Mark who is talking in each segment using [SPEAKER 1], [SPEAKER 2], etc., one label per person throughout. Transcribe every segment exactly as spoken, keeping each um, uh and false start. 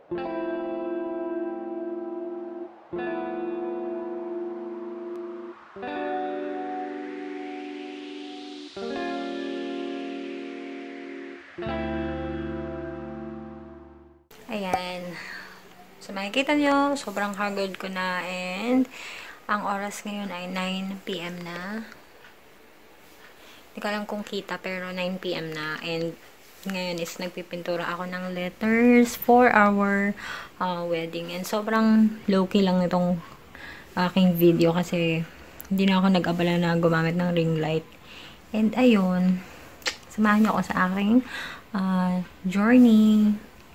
[SPEAKER 1] Ayan. So, makikita nyo, sobrang haggard ko na, and ang oras ngayon ay nine p m na. Hindi ko alam kung kita, pero nine p m na, and ngayon is nagpipintura ako ng letters for our uh, wedding. And sobrang low-key lang itong aking video kasi hindi na ako nag-abala na gumamit ng ring light. And ayun, samahan niyo ako sa aking uh, journey.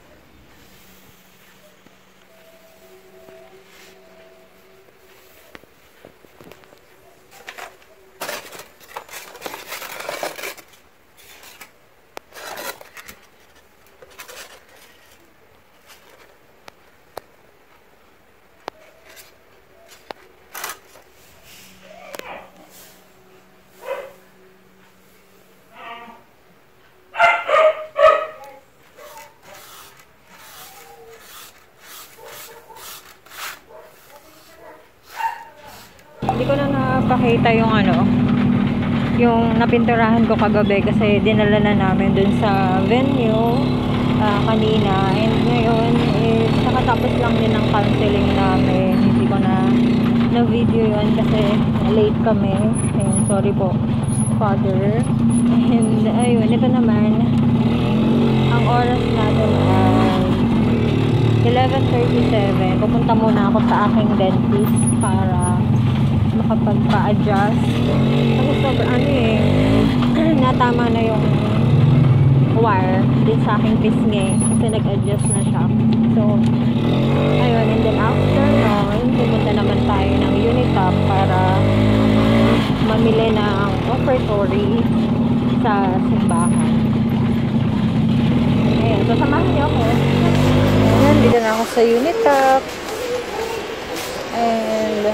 [SPEAKER 1] Hindi ko na napakita yung ano, yung napinturahan ko kagabi kasi dinala na namin dun sa venue uh, kanina, and ngayon is nakatapos lang din ng counseling namin. Hindi ko na na video yun kasi late kami, and sorry po Father. And ayun, ito naman ang oras natin ay eleven thirty-seven. Pupunta muna ako sa aking dentist para makapagpa-adjust kasi sobrang ano eh natama na yung wire din sa aking pisngi kasi nag-adjust na siya. So ayun, and then after nun pumunta naman tayo ng Unitop para mamili ng offertory sa simbahan. Ayun, so samahan niyo ako. Ayun, dito na ako sa Unitop, and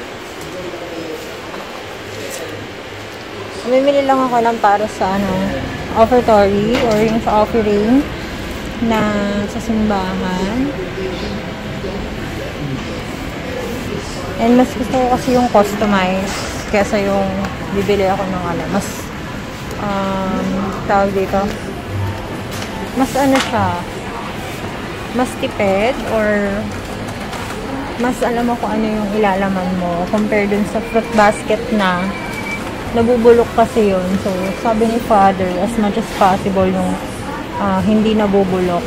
[SPEAKER 1] mamimili lang ako lang para sa ano, offertory or yung sa offering na sa simbahan. And mas gusto ko kasi yung customize kesa yung bibili ako ng ano, mas um, tawag dito, mas ano siya, mas tipid, or mas alam mo kung ano yung ilalaman mo compare dun sa fruit basket na nabubulok kasi yun. So, sabi ni Father, as much as possible yung uh, hindi nabubulok.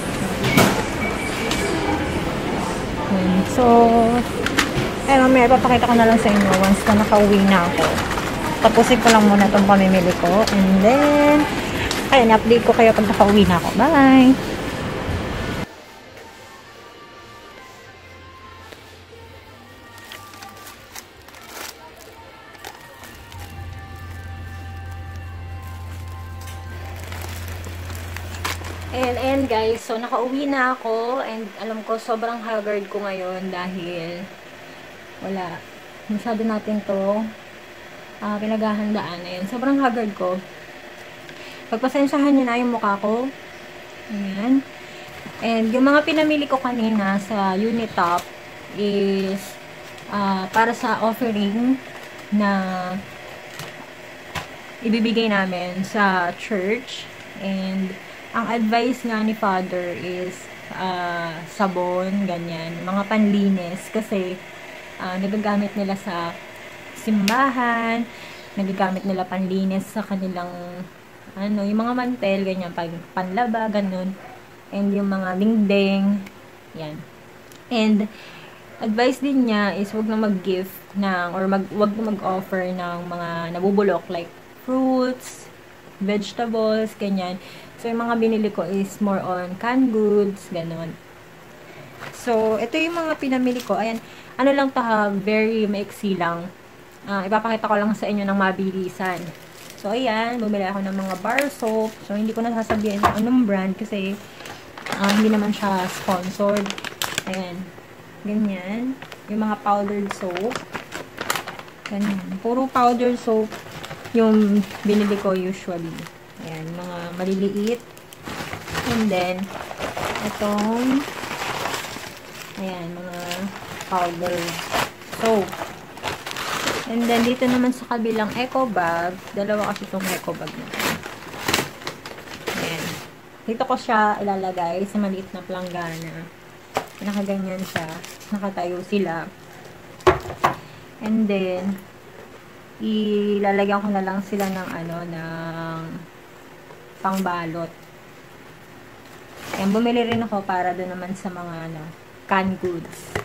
[SPEAKER 1] Hmm. So, eh, mamaya ipapakita ko na lang sa inyo once na nakauwi na ako. Tapusin ko lang muna itong pamimili ko. And then, ayun, update ko kayo pag nakauwi na ako. Bye! And, and guys, so nakauwi na ako, and alam ko sobrang haggard ko ngayon dahil wala, masyado natin to uh, pinaghahandaan. Ayan, sobrang haggard ko. Pagpasensyahan nyo na yung mukha ko. Ayan. And yung mga pinamili ko kanina sa Unitop is uh, para sa offering na ibibigay namin sa church. And ang advice nga ni Father is uh, sabon, ganyan, mga panlinis kasi uh, nagagamit nila sa simbahan, nagagamit nila panlinis sa kanilang ano, yung mga mantel, ganyan, pag panlaba, ganun, and yung mga dingding, yan. And advice din niya is wag na mag-gift ng, or mag, wag na mag-offer ng mga nabubulok like fruits, vegetables, ganyan. So, yung mga binili ko is more on canned goods, ganun. So, ito yung mga pinamili ko. Ayan, ano lang ta, very maiksi lang. Uh, ipapakita ko lang sa inyo ng mabilisan. So, ayan, bumili ako ng mga bar soap. So, hindi ko na sasabihin kung anong brand kasi uh, hindi naman siya sponsored. Ayan, ganyan. Yung mga powdered soap. Ganyan. Puro powdered soap yung binili ko usually. Ayan, mga maliliit. And then, itong Ayan, mga powder soap. And then, dito naman sa kabilang eco bag, dalawa kasi itong eco bag na. Ayan. Dito ko siya ilalagay sa maliit na planggana. Nakaganyan siya. Nakatayo sila. And then, ilalagyan ko na lang sila ng ano, ng pangbalot. Ayan, bumili rin ako para doon naman sa mga ano, canned goods.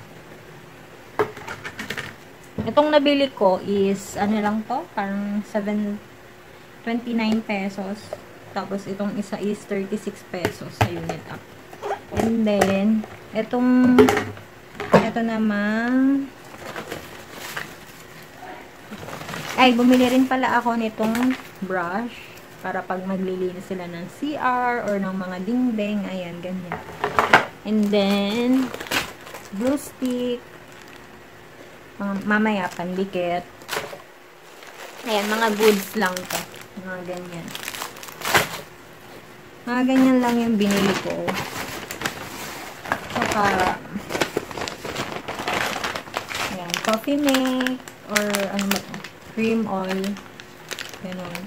[SPEAKER 1] Itong nabili ko is, ano lang to, parang seven twenty-nine pesos. Tapos, itong isa is thirty-six pesos sa unit up. And then, itong, ito naman, ay, bumili rin pala ako nitong brush para pag maglilinis sila ng C R or ng mga dingding. Ayan, ganyan. And then, glue stick. Mamaya, pandikit. Ayan, mga goods lang to. Mga ganyan. Mga ganyan lang yung binili ko. Saka, ayan, coffee mate, or ano ba ito? Cream oil. Ganun.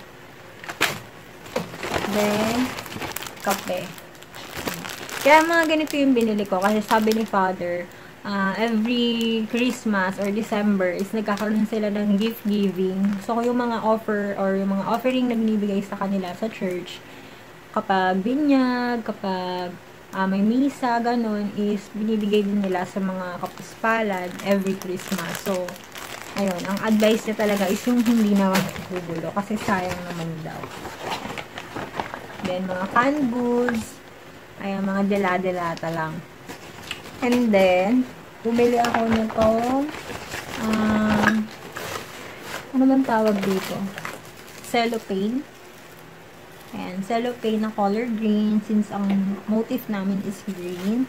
[SPEAKER 1] Then, kape. Kaya mga ganito yung binili ko. Kasi sabi ni Father, Uh, every Christmas or December is nagkakaroon sila ng gift giving. So, yung mga offer or yung mga offering na binibigay sa kanila sa church, kapag binyag, kapag uh, may misa, ganun, is binibigay din nila sa mga kapuspalad every Christmas. So, ayun, ang advice niya talaga is yung hindi naman bubulo kasi sayang naman daw. Then, mga canned goods, ayun, mga dela-delata lang. And then, bumili ako nito, um, ano bang tawag dito? Cellophane. Ayan, cellophane na color green, since ang motif namin is green.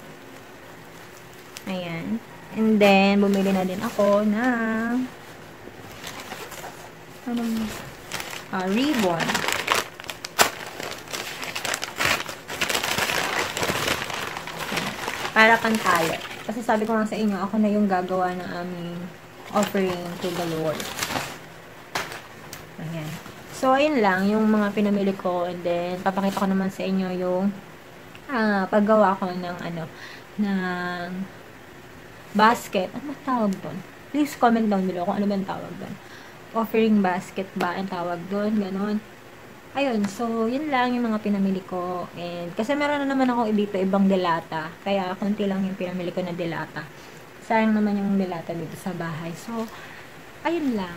[SPEAKER 1] Ayan. And then, bumili na din ako ng, anong, uh, ribbon. Para pantalo. Kasi sabi ko nga sa inyo, ako na yung gagawa ng aming offering to the Lord. Ayan. So, ayun lang, yung mga pinamili ko. And then, papakita ko naman sa inyo yung ah, paggawa ko ng ano, ng basket. Ano ba tawag doon? Please comment down below kung ano ba ang tawag doon. Offering basket ba ang tawag doon? Ganon. Ayun, so, yun lang yung mga pinamili ko. And, kasi meron na naman ako dito ibang delata. Kaya, konti lang yung pinamili ko na delata. Sayang naman yung delata dito sa bahay. So, ayun lang.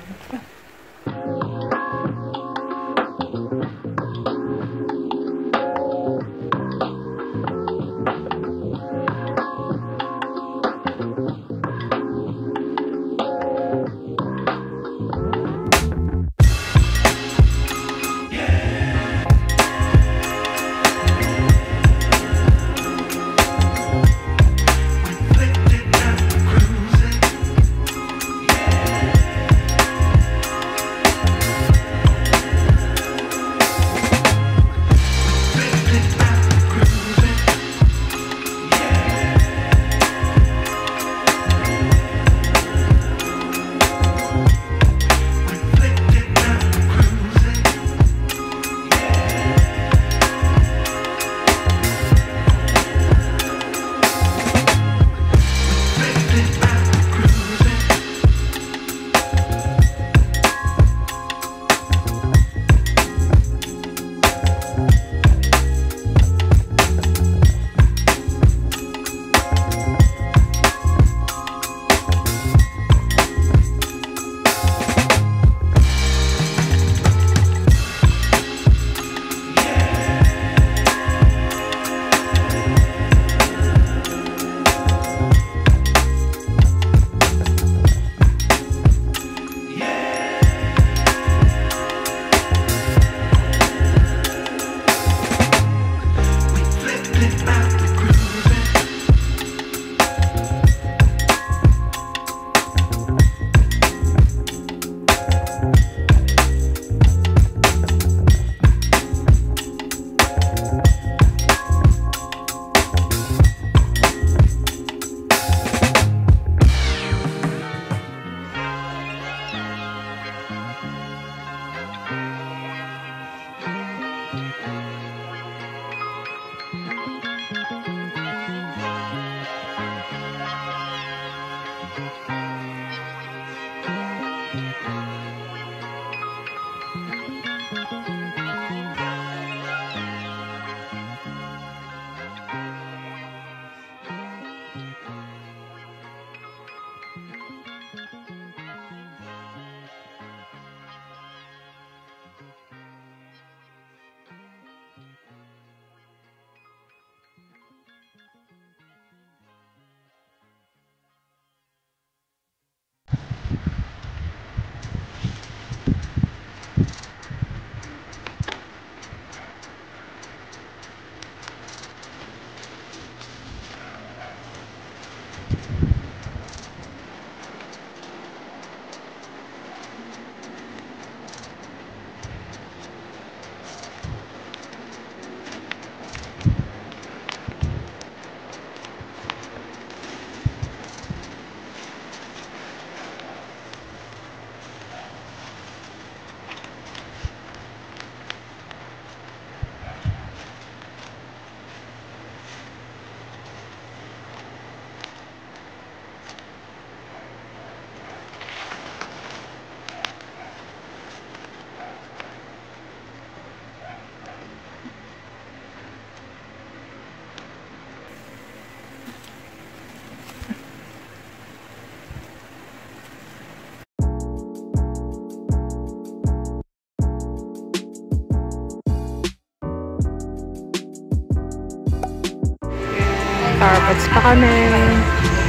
[SPEAKER 1] Starbucks pa kami.